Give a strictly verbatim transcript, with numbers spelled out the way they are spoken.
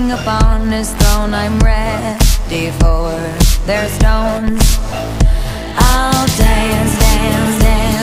king upon his throne, I'm ready for their stones.